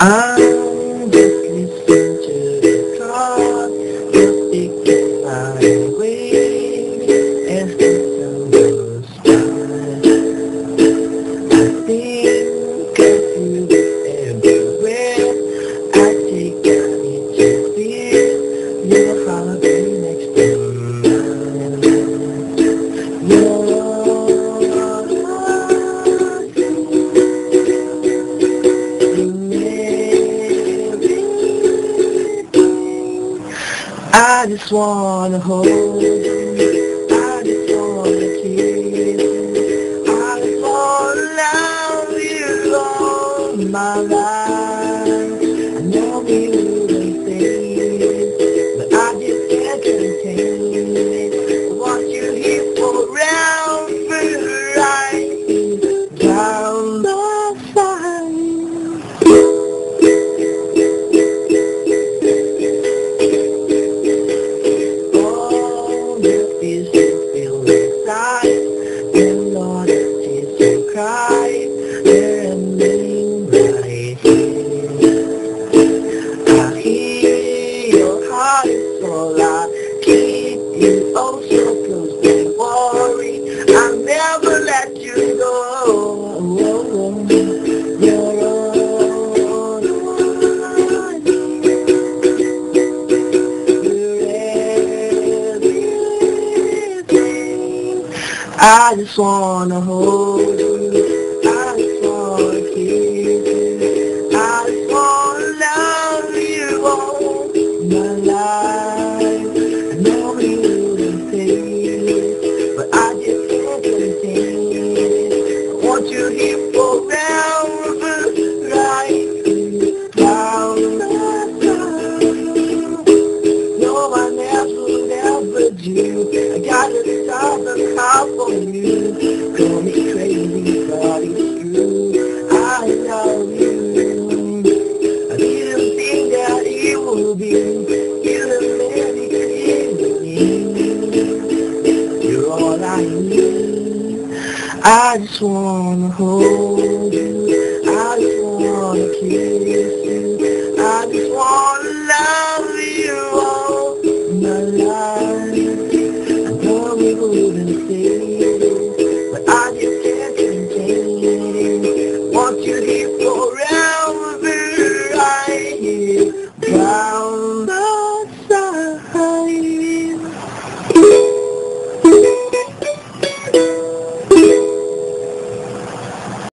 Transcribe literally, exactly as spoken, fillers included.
I'm just listening to the clock, just thinking I'm waiting as the sun goes by. I think of you everywhere I take, I need to feel your heartbeat next to mine. Your I just wanna hold you, I just wanna kiss you, I just wanna love you all my life. I know we wouldn't say it, but I just can't contain it. I want you here forever, right down the side. Cry, there and then right here. I hear your heart is all I keep you oh so close. Don't worry, I'll never let you go. You're all I need. You're everything. I just wanna hold you. I just wanna kiss you. I just wanna love you all my life. I know you wouldn't say it, but I just can't contain it. I want you here forever, right down the side. No one else would ever do. I gotta stop the call for you. Call me crazy, but it's true. I love you. I didn't think that it would be. You're the very clear. You're all I need. I just wanna hold you. I just wanna kiss you.